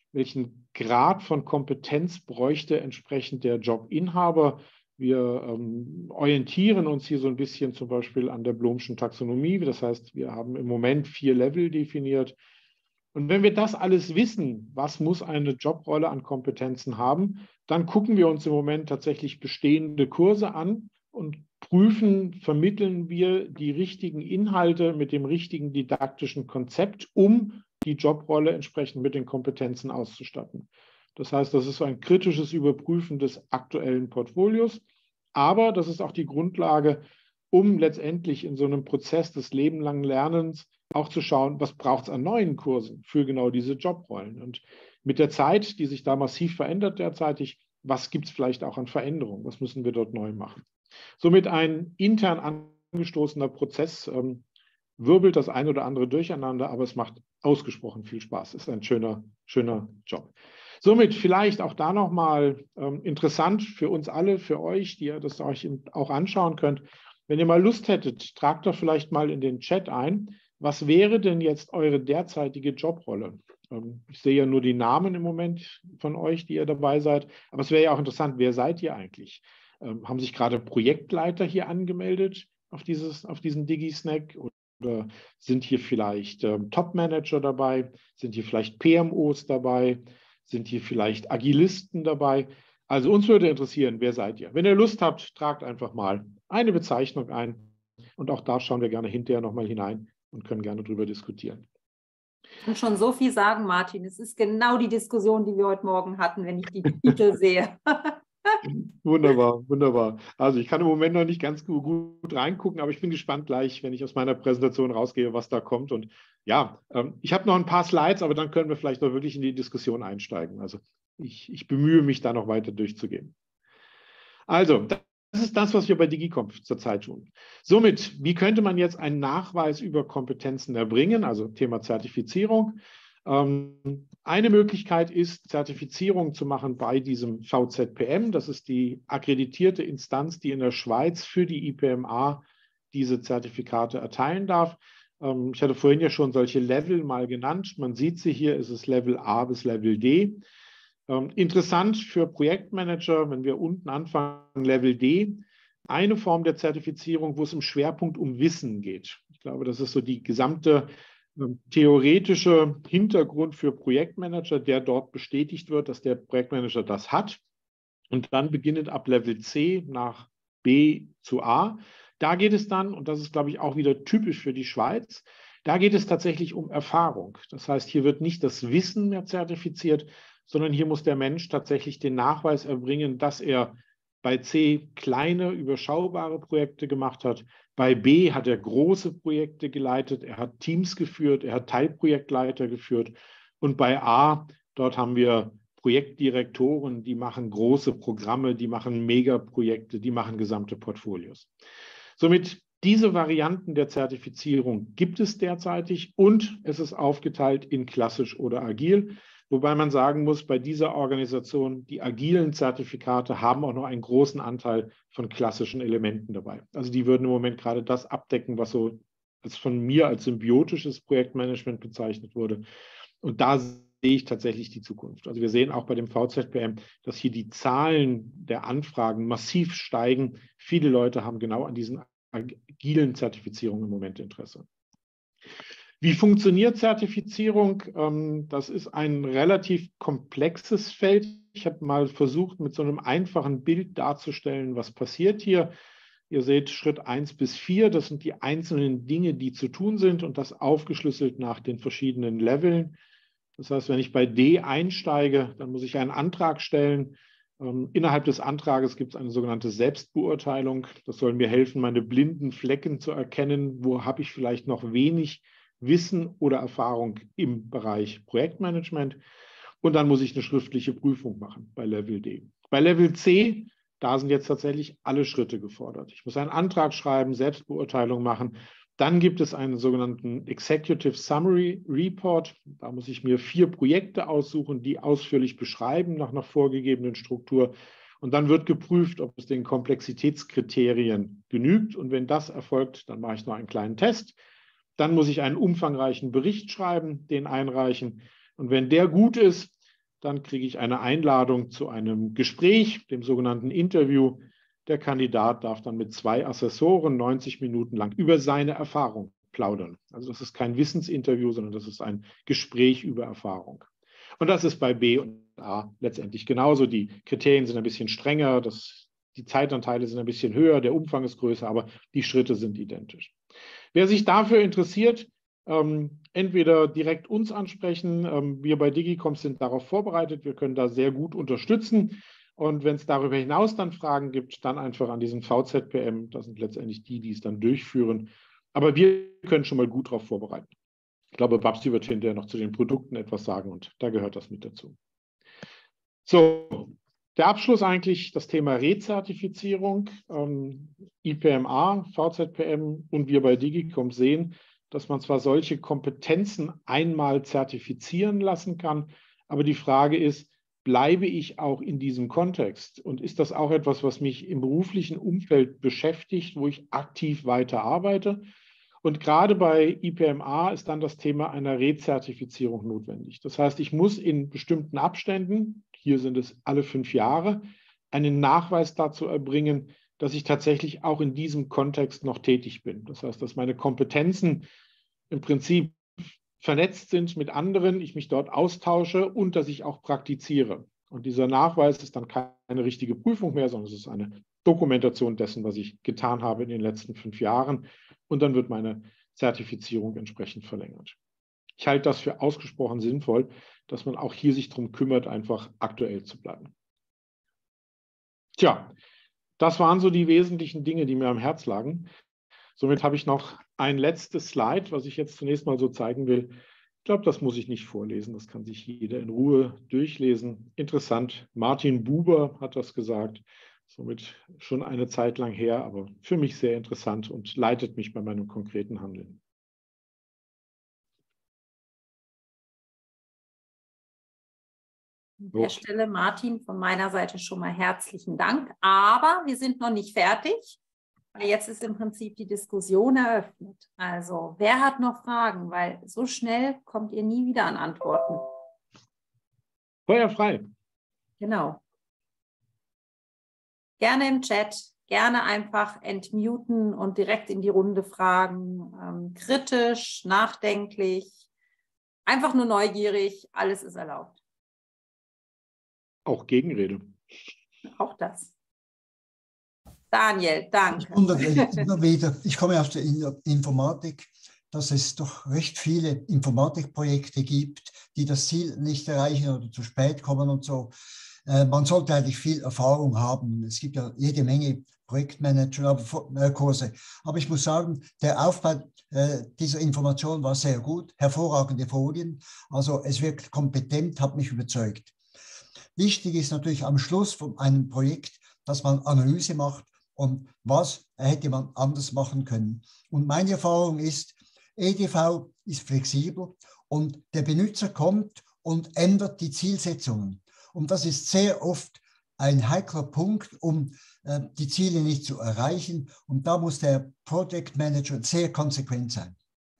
Grad von Kompetenz bräuchte entsprechend der Jobinhaber. Wir orientieren uns hier so ein bisschen zum Beispiel an der Bloomschen Taxonomie. Das heißt, wir haben im Moment 4 Level definiert. Und wenn wir das alles wissen, was muss eine Jobrolle an Kompetenzen haben, dann gucken wir uns im Moment tatsächlich bestehende Kurse an und prüfen, vermitteln wir die richtigen Inhalte mit dem richtigen didaktischen Konzept, um die Jobrolle entsprechend mit den Kompetenzen auszustatten. Das heißt, das ist so ein kritisches Überprüfen des aktuellen Portfolios, aber das ist auch die Grundlage, um letztendlich in so einem Prozess des lebenlangen Lernens auch zu schauen, was braucht es an neuen Kursen für genau diese Jobrollen. Und mit der Zeit, die sich da massiv verändert derzeitig, was gibt es vielleicht auch an Veränderungen? Was müssen wir dort neu machen? Somit ein intern angestoßener Prozess wirbelt das ein oder andere durcheinander, aber es macht ausgesprochen viel Spaß. Es ist ein schöner Job. Somit vielleicht auch da nochmal interessant für uns alle, für euch, die ihr das euch auch anschauen könnt. Wenn ihr mal Lust hättet, tragt doch vielleicht mal in den Chat ein, was wäre denn jetzt eure derzeitige Jobrolle? Ich sehe ja nur die Namen im Moment von euch, die ihr dabei seid, aber es wäre ja auch interessant, wer seid ihr eigentlich? Haben sich gerade Projektleiter hier angemeldet auf diesen Digi-Snack? Oder sind hier vielleicht Top-Manager dabei? Sind hier vielleicht PMOs dabei? Sind hier vielleicht Agilisten dabei? Also uns würde interessieren, wer seid ihr? Wenn ihr Lust habt, tragt einfach mal eine Bezeichnung ein. Und auch da schauen wir gerne hinterher nochmal hinein und können gerne darüber diskutieren. Ich kann schon so viel sagen, Martin. Es ist genau die Diskussion, die wir heute Morgen hatten, wenn ich die Titel sehe. Wunderbar, wunderbar. Also ich kann im Moment noch nicht ganz gut reingucken, aber ich bin gespannt gleich, wenn ich aus meiner Präsentation rausgehe, was da kommt. Und ja, ich habe noch ein paar Slides, aber dann können wir vielleicht noch wirklich in die Diskussion einsteigen. Also ich bemühe mich, da noch weiter durchzugehen. Also, das ist das, was wir bei DigiConf zurzeit tun. Somit, wie könnte man jetzt einen Nachweis über Kompetenzen erbringen, also Thema Zertifizierung? Eine Möglichkeit ist, Zertifizierung zu machen bei diesem VZPM. Das ist die akkreditierte Instanz, die in der Schweiz für die IPMA diese Zertifikate erteilen darf. Ich hatte vorhin ja schon solche Level mal genannt. Man sieht sie hier, ist es Level A bis Level D. Interessant für Projektmanager, wenn wir unten anfangen, Level D, eine Form der Zertifizierung, wo es im Schwerpunkt um Wissen geht. Ich glaube, das ist so die gesamte theoretische Hintergrund für Projektmanager, der dort bestätigt wird, dass der Projektmanager das hat. Und dann beginnend ab Level C nach B zu A. Da geht es dann, und das ist, glaube ich, auch wieder typisch für die Schweiz, da geht es tatsächlich um Erfahrung. Das heißt, hier wird nicht das Wissen mehr zertifiziert, sondern hier muss der Mensch tatsächlich den Nachweis erbringen, dass er bei C kleine, überschaubare Projekte gemacht hat. Bei B hat er große Projekte geleitet, er hat Teams geführt, er hat Teilprojektleiter geführt. Und bei A, dort haben wir Projektdirektoren, die machen große Programme, die machen Megaprojekte, die machen gesamte Portfolios. Somit diese Varianten der Zertifizierung gibt es derzeitig und es ist aufgeteilt in klassisch oder agil. Wobei man sagen muss, bei dieser Organisation, die agilen Zertifikate haben auch noch einen großen Anteil von klassischen Elementen dabei. Also die würden im Moment gerade das abdecken, was so als von mir als symbiotisches Projektmanagement bezeichnet wurde. Und da sehe ich tatsächlich die Zukunft. Also wir sehen auch bei dem VZPM, dass hier die Zahlen der Anfragen massiv steigen. Viele Leute haben genau an diesen agilen Zertifizierungen im Moment Interesse. Wie funktioniert Zertifizierung? Das ist ein relativ komplexes Feld. Ich habe mal versucht, mit so einem einfachen Bild darzustellen, was passiert hier. Ihr seht Schritt 1 bis 4, das sind die einzelnen Dinge, die zu tun sind und das aufgeschlüsselt nach den verschiedenen Leveln. Das heißt, wenn ich bei D einsteige, dann muss ich einen Antrag stellen. Innerhalb des Antrages gibt es eine sogenannte Selbstbeurteilung. Das soll mir helfen, meine blinden Flecken zu erkennen. Wo habe ich vielleicht noch wenig Wissen oder Erfahrung im Bereich Projektmanagement. Und dann muss ich eine schriftliche Prüfung machen bei Level D. Bei Level C, da sind jetzt tatsächlich alle Schritte gefordert. Ich muss einen Antrag schreiben, Selbstbeurteilung machen. Dann gibt es einen sogenannten Executive Summary Report. Da muss ich mir 4 Projekte aussuchen, die ausführlich beschreiben nach einer vorgegebenen Struktur. Und dann wird geprüft, ob es den Komplexitätskriterien genügt. Und wenn das erfolgt, dann mache ich noch einen kleinen Test. Dann muss ich einen umfangreichen Bericht schreiben, den einreichen. Und wenn der gut ist, dann kriege ich eine Einladung zu einem Gespräch, dem sogenannten Interview. Der Kandidat darf dann mit 2 Assessoren 90 Minuten lang über seine Erfahrung plaudern. Also das ist kein Wissensinterview, sondern das ist ein Gespräch über Erfahrung. Und das ist bei B und A letztendlich genauso. Die Kriterien sind ein bisschen strenger, die Zeitanteile sind ein bisschen höher, der Umfang ist größer, aber die Schritte sind identisch. Wer sich dafür interessiert, entweder direkt uns ansprechen. Wir bei Digicoms sind darauf vorbereitet. Wir können da sehr gut unterstützen. Und wenn es darüber hinaus dann Fragen gibt, dann einfach an diesen VZPM. Das sind letztendlich die es dann durchführen. Aber wir können schon mal gut darauf vorbereiten. Ich glaube, Babsi wird hinterher noch zu den Produkten etwas sagen und da gehört das mit dazu. So, der Abschluss eigentlich das Thema Rezertifizierung. IPMA, VZPM und wir bei Digicoms sehen, dass man zwar solche Kompetenzen einmal zertifizieren lassen kann, aber die Frage ist, bleibe ich auch in diesem Kontext? Und ist das auch etwas, was mich im beruflichen Umfeld beschäftigt, wo ich aktiv weiter arbeite? Und gerade bei IPMA ist dann das Thema einer Rezertifizierung notwendig. Das heißt, ich muss in bestimmten Abständen, hier sind es alle 5 Jahre, einen Nachweis dazu erbringen, dass ich tatsächlich auch in diesem Kontext noch tätig bin. Das heißt, dass meine Kompetenzen im Prinzip vernetzt sind mit anderen, ich mich dort austausche und dass ich auch praktiziere. Und dieser Nachweis ist dann keine richtige Prüfung mehr, sondern es ist eine Dokumentation dessen, was ich getan habe in den letzten 5 Jahren. Und dann wird meine Zertifizierung entsprechend verlängert. Ich halte das für ausgesprochen sinnvoll, dass man auch hier sich darum kümmert, einfach aktuell zu bleiben. Tja, das waren so die wesentlichen Dinge, die mir am Herz lagen. Somit habe ich noch ein letztes Slide, was ich jetzt zunächst mal so zeigen will. Ich glaube, das muss ich nicht vorlesen. Das kann sich jeder in Ruhe durchlesen. Interessant. Martin Buber hat das gesagt. Somit schon eine Zeit lang her, aber für mich sehr interessant und leitet mich bei meinem konkreten Handeln. An der Stelle, Martin, von meiner Seite schon mal herzlichen Dank. Aber wir sind noch nicht fertig, weil jetzt ist im Prinzip die Diskussion eröffnet. Also, wer hat noch Fragen? Weil so schnell kommt ihr nie wieder an Antworten. Feuer frei. Genau. Gerne im Chat, gerne einfach entmuten und direkt in die Runde fragen. Kritisch, nachdenklich, einfach nur neugierig, alles ist erlaubt. Auch Gegenrede. Auch das. Daniel, danke. Ich wundere immer wieder, ich komme aus der Informatik, dass es doch recht viele Informatikprojekte gibt, die das Ziel nicht erreichen oder zu spät kommen und so. Man sollte eigentlich viel Erfahrung haben. Es gibt ja jede Menge Projektmanager-Kurse. Aber ich muss sagen, der Aufbau dieser Information war sehr gut, hervorragende Folien. Also es wirkt kompetent, hat mich überzeugt. Wichtig ist natürlich am Schluss von einem Projekt, dass man Analyse macht und was hätte man anders machen können. Und meine Erfahrung ist, EDV ist flexibel und der Benutzer kommt und ändert die Zielsetzungen. Und das ist sehr oft ein heikler Punkt, um die Ziele nicht zu erreichen. Und da muss der Project Manager sehr konsequent sein.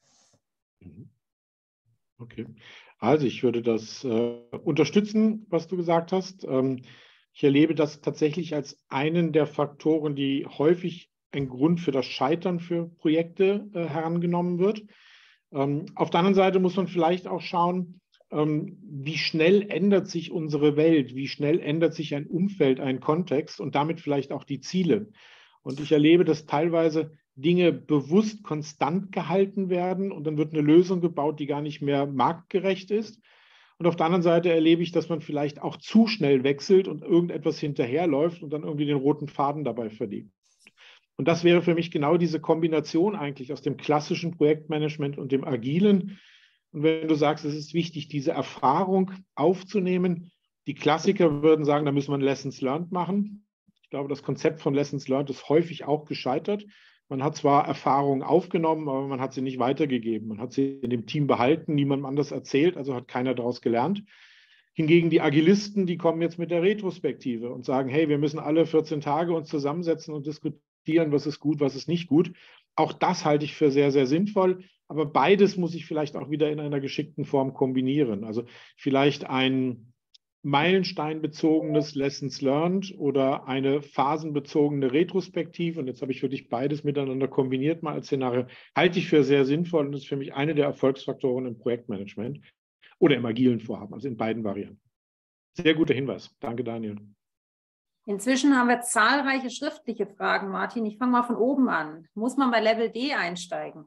Okay. Also ich würde das unterstützen, was du gesagt hast. Ich erlebe das tatsächlich als einen der Faktoren, die häufig ein Grund für das Scheitern für Projekte herangenommen wird. Auf der anderen Seite muss man vielleicht auch schauen, wie schnell ändert sich unsere Welt, wie schnell ändert sich ein Umfeld, ein Kontext und damit vielleicht auch die Ziele. Und ich erlebe, dass teilweise Dinge bewusst konstant gehalten werden und dann wird eine Lösung gebaut, die gar nicht mehr marktgerecht ist. Und auf der anderen Seite erlebe ich, dass man vielleicht auch zu schnell wechselt und irgendetwas hinterherläuft und dann irgendwie den roten Faden dabei verliert. Und das wäre für mich genau diese Kombination eigentlich aus dem klassischen Projektmanagement und dem agilen. Und wenn du sagst, es ist wichtig, diese Erfahrung aufzunehmen, die Klassiker würden sagen, da müssen wir Lessons Learned machen. Ich glaube, das Konzept von Lessons Learned ist häufig auch gescheitert, Man hat zwar Erfahrungen aufgenommen, aber man hat sie nicht weitergegeben. Man hat sie in dem Team behalten, niemandem anders erzählt, also hat keiner daraus gelernt. Hingegen die Agilisten, die kommen jetzt mit der Retrospektive und sagen, hey, wir müssen alle 14 Tage uns zusammensetzen und diskutieren, was ist gut, was ist nicht gut. Auch das halte ich für sehr, sehr sinnvoll. Aber beides muss ich vielleicht auch wieder in einer geschickten Form kombinieren. Also vielleicht ein meilensteinbezogenes Lessons Learned oder eine phasenbezogene Retrospektive. Und jetzt habe ich wirklich beides miteinander kombiniert mal als Szenario. Halte ich für sehr sinnvoll und ist für mich eine der Erfolgsfaktoren im Projektmanagement oder im agilen Vorhaben, also in beiden Varianten. Sehr guter Hinweis. Danke, Daniel. Inzwischen haben wir zahlreiche schriftliche Fragen, Martin. Ich fange mal von oben an. Muss man bei Level D einsteigen?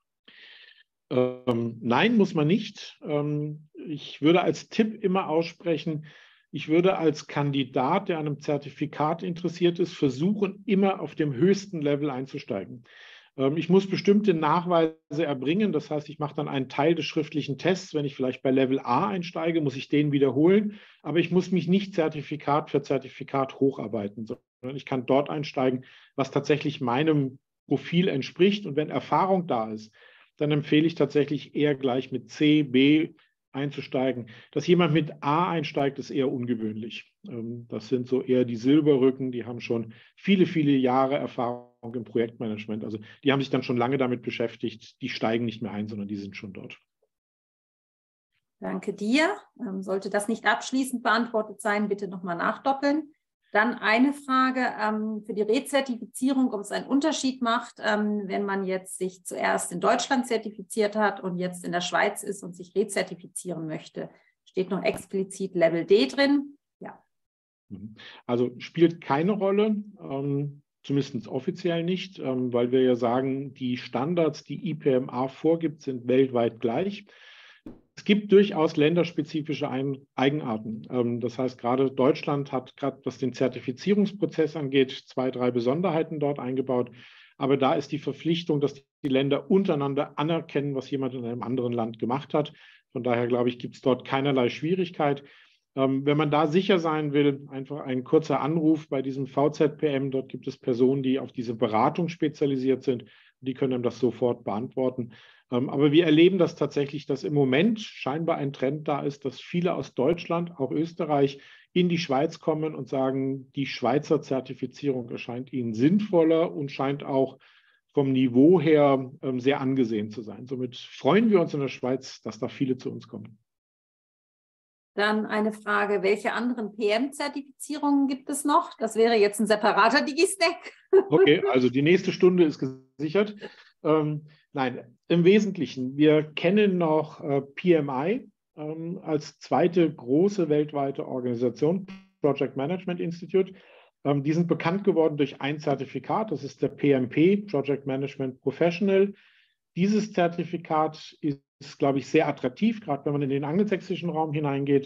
Nein, muss man nicht. Ich würde als Tipp immer aussprechen, ich würde als Kandidat, der an einem Zertifikat interessiert ist, versuchen, immer auf dem höchsten Level einzusteigen. Ich muss bestimmte Nachweise erbringen. Das heißt, ich mache dann einen Teil des schriftlichen Tests. Wenn ich vielleicht bei Level A einsteige, muss ich den wiederholen. Aber ich muss mich nicht Zertifikat für Zertifikat hocharbeiten, sondern ich kann dort einsteigen, was tatsächlich meinem Profil entspricht. Und wenn Erfahrung da ist, dann empfehle ich tatsächlich eher gleich mit C, B einzusteigen. Dass jemand mit A einsteigt, ist eher ungewöhnlich. Das sind so eher die Silberrücken, die haben schon viele, viele Jahre Erfahrung im Projektmanagement. Also die haben sich dann schon lange damit beschäftigt, die steigen nicht mehr ein, sondern die sind schon dort. Danke dir. Sollte das nicht abschließend beantwortet sein, bitte nochmal nachdoppeln. Dann eine Frage für die Rezertifizierung, ob es einen Unterschied macht, wenn man jetzt sich zuerst in Deutschland zertifiziert hat und jetzt in der Schweiz ist und sich rezertifizieren möchte. Steht noch explizit Level D drin? Ja. Also spielt keine Rolle, zumindest offiziell nicht, weil wir ja sagen, die Standards, die IPMA vorgibt, sind weltweit gleich. Es gibt durchaus länderspezifische Eigenarten. Das heißt, gerade Deutschland hat gerade, was den Zertifizierungsprozess angeht, 2, 3 Besonderheiten dort eingebaut. Aber da ist die Verpflichtung, dass die Länder untereinander anerkennen, was jemand in einem anderen Land gemacht hat. Von daher, glaube ich, gibt es dort keinerlei Schwierigkeit. Wenn man da sicher sein will, einfach ein kurzer Anruf bei diesem VZPM. Dort gibt es Personen, die auf diese Beratung spezialisiert sind. Die können einem das sofort beantworten. Aber wir erleben das tatsächlich, dass im Moment scheinbar ein Trend da ist, dass viele aus Deutschland, auch Österreich, in die Schweiz kommen und sagen, die Schweizer Zertifizierung erscheint ihnen sinnvoller und scheint auch vom Niveau her sehr angesehen zu sein. Somit freuen wir uns in der Schweiz, dass da viele zu uns kommen. Dann eine Frage, welche anderen PM-Zertifizierungen gibt es noch? Das wäre jetzt ein separater Digi-Snack. Okay, also die nächste Stunde ist gesichert. Nein, im Wesentlichen, wir kennen noch PMI als zweite große weltweite Organisation, Project Management Institute. Die sind bekannt geworden durch ein Zertifikat, das ist der PMP, Project Management Professional. Dieses Zertifikat ist, glaube ich, sehr attraktiv, gerade wenn man in den angelsächsischen Raum hineingeht.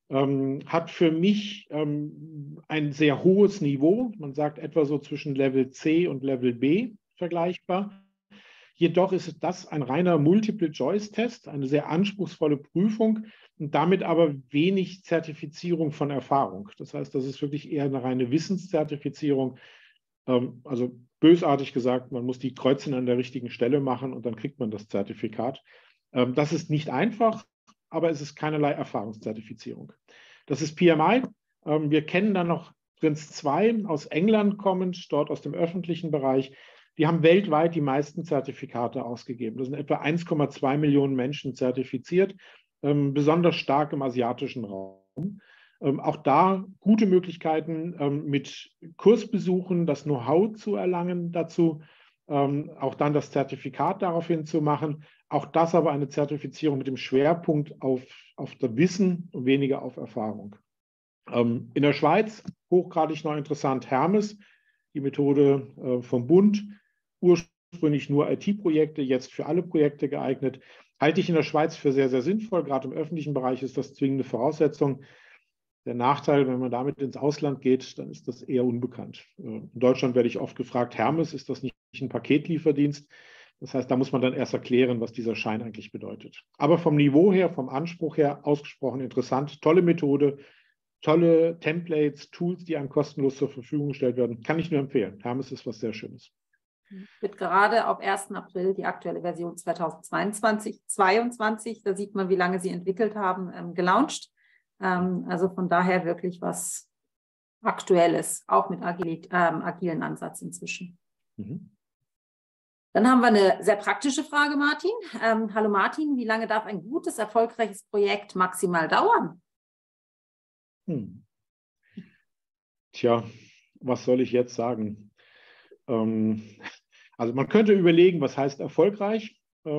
Hat für mich ein sehr hohes Niveau. Man sagt etwa so zwischen Level C und Level B vergleichbar. Jedoch ist das ein reiner Multiple-Choice-Test, eine sehr anspruchsvolle Prüfung und damit aber wenig Zertifizierung von Erfahrung. Das heißt, das ist wirklich eher eine reine Wissenszertifizierung. Also bösartig gesagt, man muss die Kreuzchen an der richtigen Stelle machen und dann kriegt man das Zertifikat. Das ist nicht einfach, aber es ist keinerlei Erfahrungszertifizierung. Das ist PMI. Wir kennen dann noch Prinz 2 aus England kommend, dort aus dem öffentlichen Bereich. Die haben weltweit die meisten Zertifikate ausgegeben. Das sind etwa 1,2 Millionen Menschen zertifiziert, besonders stark im asiatischen Raum. Auch da gute Möglichkeiten mit Kursbesuchen, das Know-how zu erlangen dazu, auch dann das Zertifikat daraufhin zu machen. Auch das aber eine Zertifizierung mit dem Schwerpunkt auf das Wissen und weniger auf Erfahrung. In der Schweiz, hochgradig noch interessant, Hermes, die Methode vom Bund, ursprünglich nur IT-Projekte, jetzt für alle Projekte geeignet. Halte ich in der Schweiz für sehr, sehr sinnvoll. Gerade im öffentlichen Bereich ist das zwingende Voraussetzung. Der Nachteil, wenn man damit ins Ausland geht, dann ist das eher unbekannt. In Deutschland werde ich oft gefragt, Hermes, ist das nicht ein Paketlieferdienst? Das heißt, da muss man dann erst erklären, was dieser Schein eigentlich bedeutet. Aber vom Niveau her, vom Anspruch her, ausgesprochen interessant. Tolle Methode, tolle Templates, Tools, die einem kostenlos zur Verfügung gestellt werden. Kann ich nur empfehlen. Hermes ist was sehr Schönes. Wird gerade auf 1. April die aktuelle Version 2022, da sieht man, wie lange sie entwickelt haben, gelauncht. Also von daher wirklich was Aktuelles, auch mit agilen Ansatz inzwischen. Dann haben wir eine sehr praktische Frage, Martin. Hallo Martin, wie lange darf ein gutes, erfolgreiches Projekt maximal dauern? Tja, was soll ich jetzt sagen? Also man könnte überlegen, was heißt erfolgreich?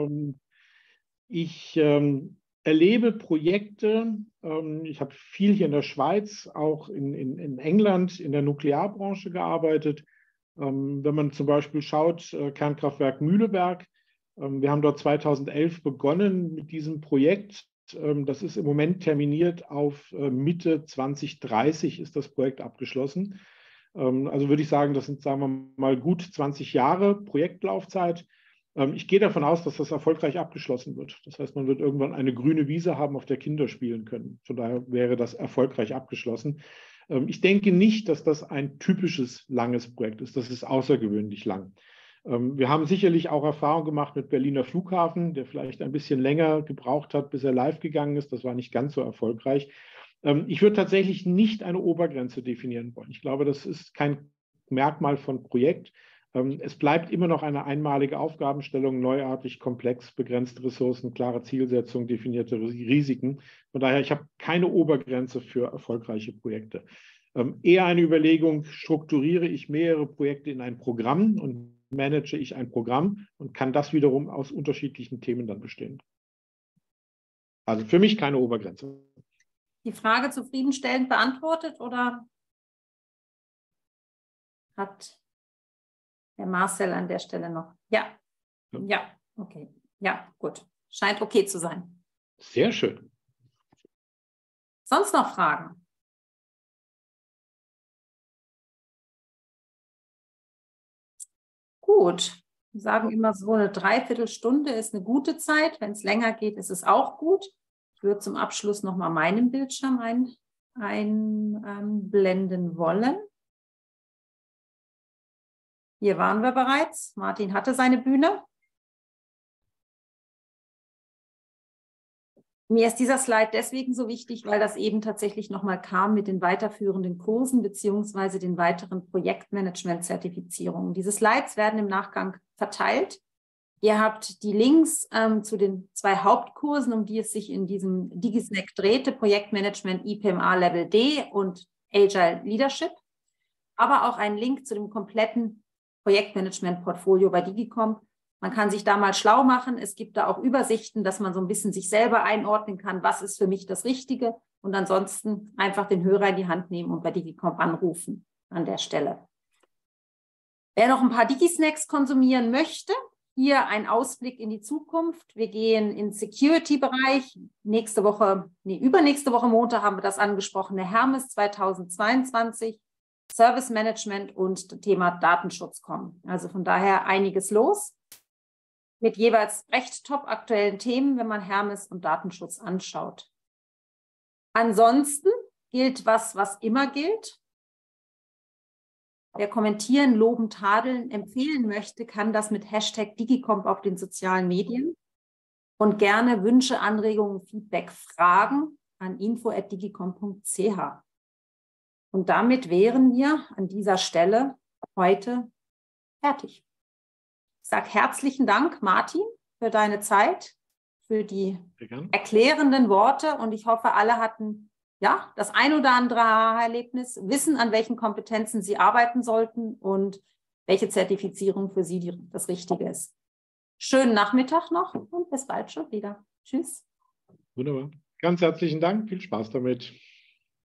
Ich erlebe Projekte, ich habe viel hier in der Schweiz, auch in England in der Nuklearbranche gearbeitet. Wenn man zum Beispiel schaut, Kernkraftwerk Mühleberg, wir haben dort 2011 begonnen mit diesem Projekt. Das ist im Moment terminiert auf Mitte 2030 ist das Projekt abgeschlossen. Also würde ich sagen, das sind, sagen wir mal, gut 20 Jahre Projektlaufzeit. Ich gehe davon aus, dass das erfolgreich abgeschlossen wird. Das heißt, man wird irgendwann eine grüne Wiese haben, auf der Kinder spielen können. Von daher wäre das erfolgreich abgeschlossen. Ich denke nicht, dass das ein typisches langes Projekt ist. Das ist außergewöhnlich lang. Wir haben sicherlich auch Erfahrung gemacht mit Berliner Flughafen, der vielleicht ein bisschen länger gebraucht hat, bis er live gegangen ist. Das war nicht ganz so erfolgreich. Ich würde tatsächlich nicht eine Obergrenze definieren wollen. Ich glaube, das ist kein Merkmal von Projekt. Es bleibt immer noch eine einmalige Aufgabenstellung, neuartig, komplex, begrenzte Ressourcen, klare Zielsetzung, definierte Risiken. Von daher, ich habe keine Obergrenze für erfolgreiche Projekte. Eher eine Überlegung, strukturiere ich mehrere Projekte in ein Programm und manage ich ein Programm und kann das wiederum aus unterschiedlichen Themen dann bestehen. Also für mich keine Obergrenze. Die Frage zufriedenstellend beantwortet oder hat Herr Marcel an der Stelle noch? Ja, ja, okay. Ja, gut. Scheint okay zu sein. Sehr schön. Sonst noch Fragen? Gut. Wir sagen immer so, eine Dreiviertelstunde ist eine gute Zeit. Wenn es länger geht, ist es auch gut. Ich würde zum Abschluss nochmal meinen Bildschirm einblenden wollen. Hier waren wir bereits. Martin hatte seine Bühne. Mir ist dieser Slide deswegen so wichtig, weil das eben tatsächlich nochmal kam mit den weiterführenden Kursen beziehungsweise den weiteren Projektmanagement-Zertifizierungen. Diese Slides werden im Nachgang verteilt. Ihr habt die Links zu den 2 Hauptkursen, um die es sich in diesem DigiSnack drehte, Projektmanagement IPMA Level D und Agile Leadership, aber auch einen Link zu dem kompletten Projektmanagement-Portfolio bei Digicomp. Man kann sich da mal schlau machen. Es gibt da auch Übersichten, dass man so ein bisschen sich selber einordnen kann, was ist für mich das Richtige. Und ansonsten einfach den Hörer in die Hand nehmen und bei Digicomp anrufen an der Stelle. Wer noch ein paar Digi-Snacks konsumieren möchte, hier ein Ausblick in die Zukunft. Wir gehen in den Security-Bereich. Übernächste Woche Montag haben wir das angesprochene Hermes 2022, Service Management und Thema Datenschutz kommen. Also von daher einiges los mit jeweils recht top aktuellen Themen, wenn man Hermes und Datenschutz anschaut. Ansonsten gilt was immer gilt. Wer kommentieren, loben, tadeln, empfehlen möchte, kann das mit Hashtag Digicomp auf den sozialen Medien und gerne Wünsche, Anregungen, Feedback, Fragen an info@digicomp.ch. Und damit wären wir an dieser Stelle heute fertig. Ich sage herzlichen Dank, Martin, für deine Zeit, für die erklärenden Worte und ich hoffe, alle hatten ja, das ein oder andere Aha-Erlebnis, wissen, an welchen Kompetenzen Sie arbeiten sollten und welche Zertifizierung für Sie das Richtige ist. Schönen Nachmittag noch und bis bald schon wieder. Tschüss. Wunderbar. Ganz herzlichen Dank. Viel Spaß damit.